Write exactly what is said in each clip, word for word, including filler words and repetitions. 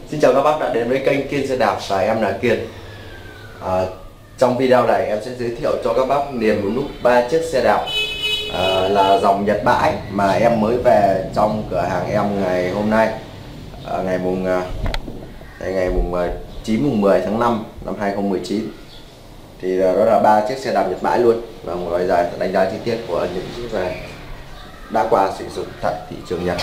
Xin chào các bác đã đến với kênh Kiên Xe Đạp và em là Kiên. à, Trong video này em sẽ giới thiệu cho các bác liền một lúc ba chiếc xe đạp à, là dòng Nhật bãi mà em mới về trong cửa hàng em ngày hôm nay, à, ngày mùng ngày mùng chín mùng mười tháng năm năm hai nghìn không trăm mười chín. Thì đó là ba chiếc xe đạp Nhật bãi luôn, và bây giờ đánh giá chi tiết của những chiếc này đã qua sử dụng tại thị trường Nhật.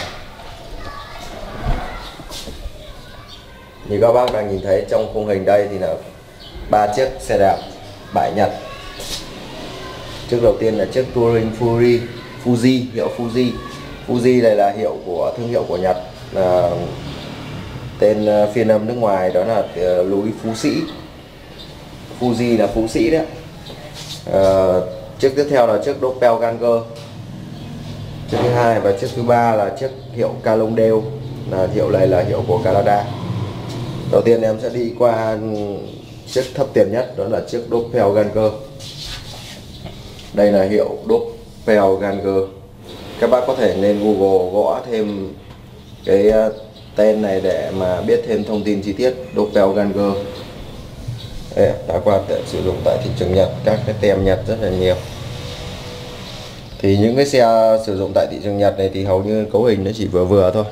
Như các bác đang nhìn thấy trong khung hình đây thì là ba chiếc xe đạp bãi Nhật. Chiếc đầu tiên là chiếc Touring Fury Fuji, hiệu Fuji. Fuji này là hiệu của thương hiệu của Nhật, là tên phiên âm nước ngoài đó là núi Phú Sĩ. Fuji là Phú Sĩ đấy. À, chiếc tiếp theo là chiếc Doppelganger. Chiếc thứ hai và chiếc thứ ba là chiếc hiệu Cannondale, là hiệu này là hiệu của Canada. Đầu tiên em sẽ đi qua chiếc thấp tiền nhất, đó là chiếc Doppelganger. Đây là hiệu Doppelganger. Các bác có thể lên Google gõ thêm cái tên này để mà biết thêm thông tin chi tiết. Doppelganger đây, đã qua sử dụng tại thị trường Nhật, các cái tem Nhật rất là nhiều. Thì những cái xe sử dụng tại thị trường Nhật này thì hầu như cấu hình nó chỉ vừa vừa thôi.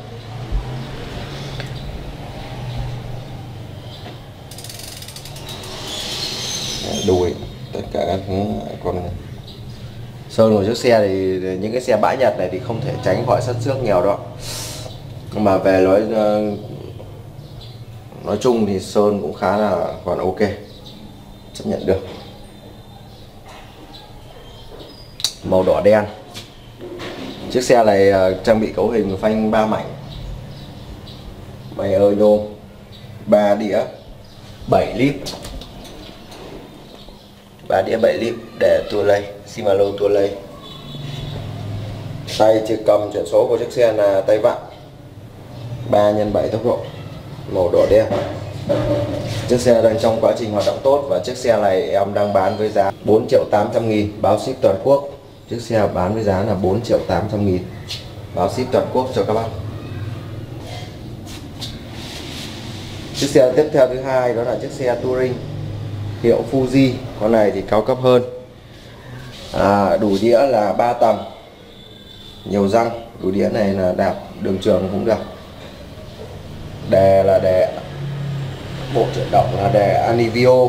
Đùi tất cả các con sơn của chiếc xe thì những cái xe bãi Nhật này thì không thể tránh khỏi sắt xước nhiều đó, nhưng mà về nói nói chung thì sơn cũng khá là còn ok, chấp nhận được. Màu đỏ đen. Chiếc xe này trang bị cấu hình phanh ba mảnh, Mayer nhôm, ba đĩa bảy lít, ba đĩa bảy lít để tua lay, Shimano tua lay. Tay chìa cầm chuyển số của chiếc xe là tay vặn ba nhân bảy tốc độ, màu đỏ đen. Chiếc xe đang trong quá trình hoạt động tốt và chiếc xe này em đang bán với giá bốn triệu tám trăm nghìn, báo ship toàn quốc. Chiếc xe bán với giá là bốn triệu tám trăm nghìn, báo ship toàn quốc cho các bác. Chiếc xe tiếp theo thứ hai đó là chiếc xe Touring hiệu Fuji. Con này thì cao cấp hơn, à, đủ đĩa là ba tầng, nhiều răng. Đủ đĩa này là đạp đường trường cũng được. Đề là đề bộ chuyển động là đề Anivio,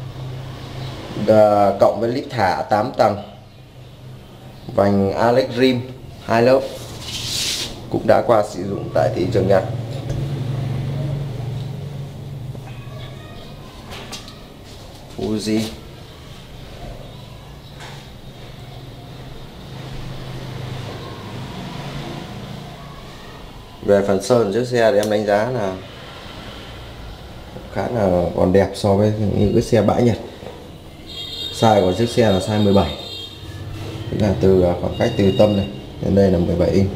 Đà, cộng với lít thả tám tầng, vành Alex Rim hai lớp, cũng đã qua sử dụng tại thị trường Nhật. Fuji. Về phần sơn chiếc xe thì em đánh giá là khá là còn đẹp so với những cái xe bãi Nhật. Size của chiếc xe là size mười bảy, tức là từ khoảng cách từ tâm này đến đây là mười bảy inch.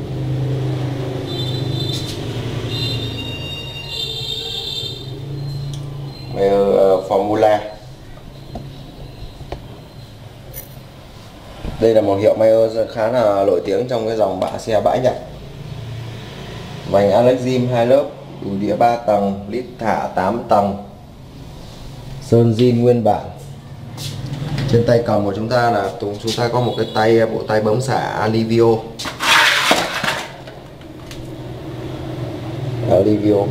Mayer Formula. Đây là một hiệu Mayer khá là nổi tiếng trong cái dòng bãi xe bãi Nhật. Vành Alex Rim hai lớp, đủ đĩa ba tầng, lít thả tám tầng, sơn zin nguyên bản. Trên tay cầm của chúng ta là chúng ta có một cái tay bộ tay bấm xả Alivio. Alivio.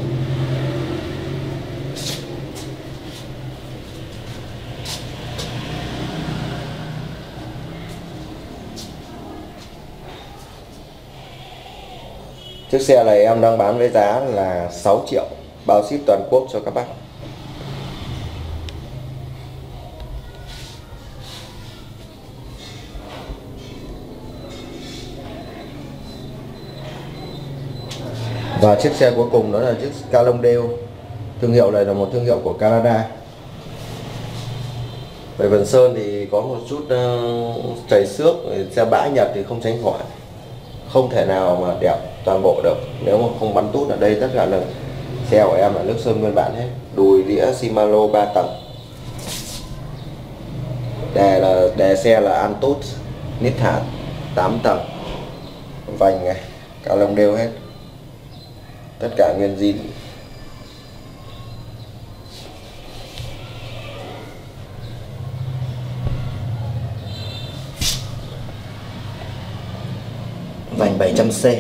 Chiếc xe này em đang bán với giá là sáu triệu, bao ship toàn quốc cho các bác. Và chiếc xe cuối cùng đó là chiếc Cannondale. Thương hiệu này là một thương hiệu của Canada. Về phần sơn thì có một chút uh, chảy xước, xe bãi Nhật thì không tránh khỏi, không thể nào mà đẹp toàn bộ được. Nếu mà không bắn tút ở đây, tất cả là xe của em là nước sơn nguyên bản hết. Đùi đĩa Shimano ba tầng. Đề là đề xe là Antus, nít thả tám tầng, vành này, Cannondale hết, tất cả nguyên zin. vành bảy trăm C,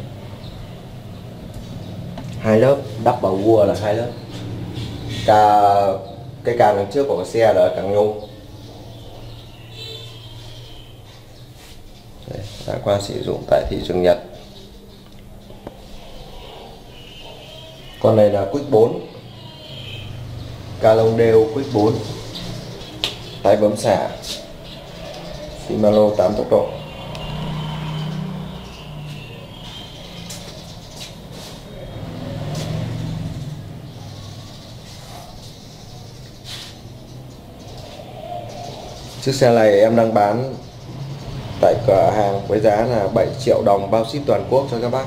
hai lớp, đắp bằng vua là hai lớp. Ca cái càng đằng trước của cái xe là càng nhôm. Đây, đã qua sử dụng tại thị trường Nhật. Con này là Quick bốn, ca lông đều Quick bốn, tay bấm xả, Shimano tám tốc độ. Chiếc xe này em đang bán tại cửa hàng với giá là bảy triệu đồng bao ship toàn quốc cho các bác.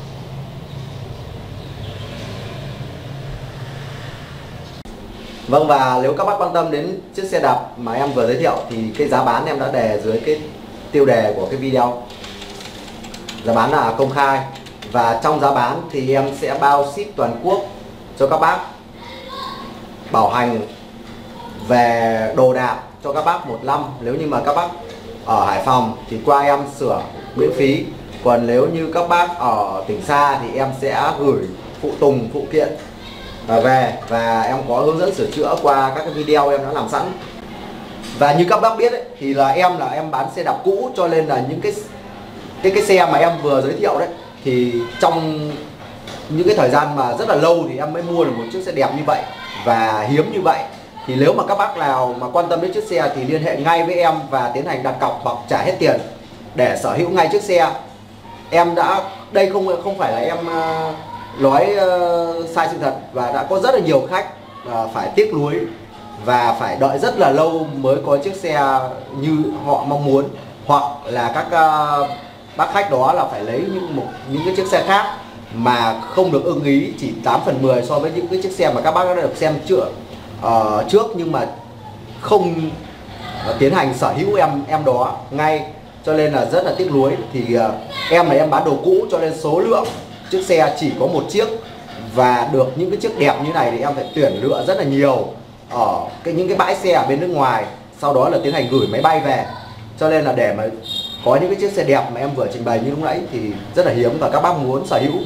Vâng, và nếu các bác quan tâm đến chiếc xe đạp mà em vừa giới thiệu thì cái giá bán em đã đề dưới cái tiêu đề của cái video. Giá bán là công khai, và trong giá bán thì em sẽ bao ship toàn quốc cho các bác, bảo hành về đồ đạc cho các bác một năm. Nếu như mà các bác ở Hải Phòng thì qua em sửa miễn phí. Còn nếu như các bác ở tỉnh xa thì em sẽ gửi phụ tùng phụ kiện về, và em có hướng dẫn sửa chữa qua các cái video em đã làm sẵn. Và như các bác biết ấy, thì là em là em bán xe đạp cũ, cho nên là những cái cái cái xe mà em vừa giới thiệu đấy thì trong những cái thời gian mà rất là lâu thì em mới mua được một chiếc xe đẹp như vậy và hiếm như vậy. Thì nếu mà các bác nào mà quan tâm đến chiếc xe thì liên hệ ngay với em và tiến hành đặt cọc hoặc trả hết tiền để sở hữu ngay chiếc xe. Em đã, đây không không phải là em uh, nói uh, sai sự thật, và đã có rất là nhiều khách uh, phải tiếc nuối và phải đợi rất là lâu mới có chiếc xe như họ mong muốn, hoặc là các uh, bác khách đó là phải lấy những một những cái chiếc xe khác mà không được ưng ý, chỉ tám phần mười so với những cái chiếc xe mà các bác đã được xem chưa uh, trước, nhưng mà không uh, tiến hành sở hữu em em đó ngay, cho nên là rất là tiếc nuối. Thì uh, em là em bán đồ cũ, cho nên số lượng chiếc xe chỉ có một chiếc, và được những cái chiếc đẹp như này thì em phải tuyển lựa rất là nhiều ở cái những cái bãi xe ở bên nước ngoài, sau đó là tiến hành gửi máy bay về. Cho nên là để mà có những cái chiếc xe đẹp mà em vừa trình bày như lúc nãy thì rất là hiếm, và các bác muốn sở hữu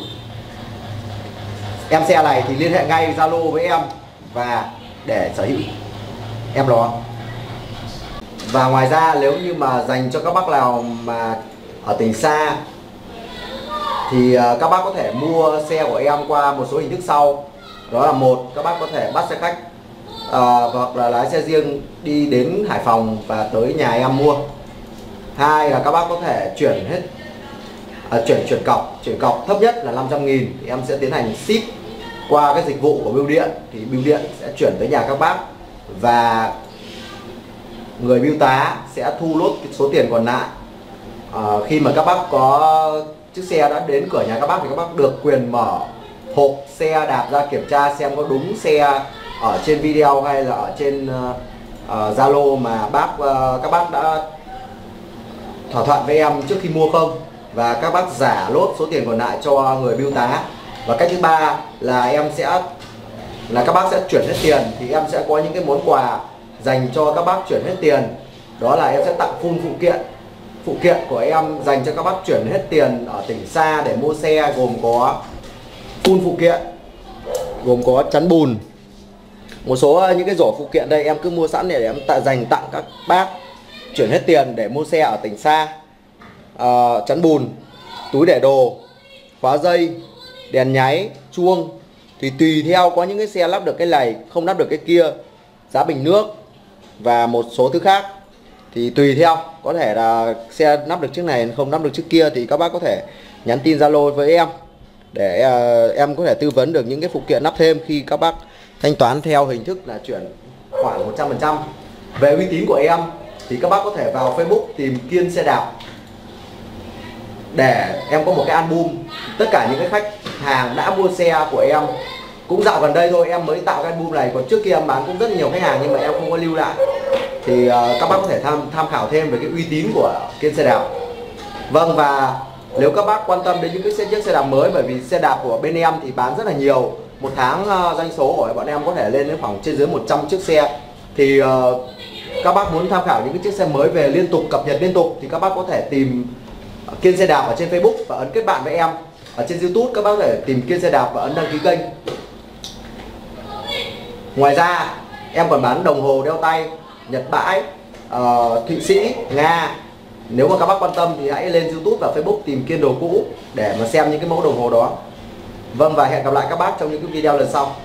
em xe này thì liên hệ ngay Zalo với em và để sở hữu em đó. Và ngoài ra nếu như mà dành cho các bác nào mà ở tỉnh xa thì các bác có thể mua xe của em qua một số hình thức sau. Đó là một, các bác có thể bắt xe khách uh, hoặc là lái xe riêng đi đến Hải Phòng và tới nhà em mua. Hai là các bác có thể chuyển hết uh, chuyển chuyển cọc, chuyển cọc thấp nhất là năm trăm nghìn thì em sẽ tiến hành ship qua cái dịch vụ của bưu điện, thì bưu điện sẽ chuyển tới nhà các bác, và người bưu tá sẽ thu lốt cái số tiền còn lại. Uh, khi mà các bác có chiếc xe đã đến cửa nhà các bác thì các bác được quyền mở hộp xe đạp ra kiểm tra xem có đúng xe ở trên video hay là ở trên Zalo uh, uh, mà bác uh, các bác đã thỏa thuận với em trước khi mua không, và các bác giả lốt số tiền còn lại cho người bưu tá. Và cách thứ ba là em sẽ là các bác sẽ chuyển hết tiền, thì em sẽ có những cái món quà dành cho các bác chuyển hết tiền. Đó là em sẽ tặng full phụ kiện. Phụ kiện của em dành cho các bác chuyển hết tiền ở tỉnh xa để mua xe, gồm có full phụ kiện, gồm có chắn bùn, một số những cái rổ phụ kiện đây em cứ mua sẵn để em tạ dành tặng các bác chuyển hết tiền để mua xe ở tỉnh xa. À, chắn bùn, túi để đồ, khóa dây, đèn nháy, chuông, thì tùy theo, có những cái xe lắp được cái này, không lắp được cái kia, giá bình nước và một số thứ khác. Thì tùy theo, có thể là xe lắp được chiếc này không lắp được chiếc kia, thì các bác có thể nhắn tin Zalo với em để uh, em có thể tư vấn được những cái phụ kiện lắp thêm khi các bác thanh toán theo hình thức là chuyển khoản một trăm phần trăm. Về uy tín của em thì các bác có thể vào Facebook tìm Kiên Xe Đạp để em có một cái album tất cả những cái khách hàng đã mua xe của em. Cũng dạo gần đây thôi em mới tạo cái album này, còn trước kia em bán cũng rất nhiều khách hàng nhưng mà em không có lưu lại. Thì uh, các bác có thể tham tham khảo thêm về cái uy tín của Kiên Xe Đạp. Vâng, và nếu các bác quan tâm đến những cái chiếc xe đạp mới, bởi vì xe đạp của bên em thì bán rất là nhiều, một tháng uh, doanh số của bọn em có thể lên đến khoảng trên dưới một trăm chiếc xe. Thì uh, các bác muốn tham khảo những cái chiếc xe mới về liên tục, cập nhật liên tục, thì các bác có thể tìm Kiên Xe Đạp ở trên Facebook và ấn kết bạn với em. Ở trên YouTube các bác có thể tìm Kiên Xe Đạp và ấn đăng ký kênh. Ngoài ra em còn bán đồng hồ đeo tay Nhật bãi, uh, Thụy Sĩ, Nga. Nếu mà các bác quan tâm thì hãy lên YouTube và Facebook tìm Kiên Đồ Cũ để mà xem những cái mẫu đồng hồ đó. Vâng, và hẹn gặp lại các bác trong những cái video lần sau.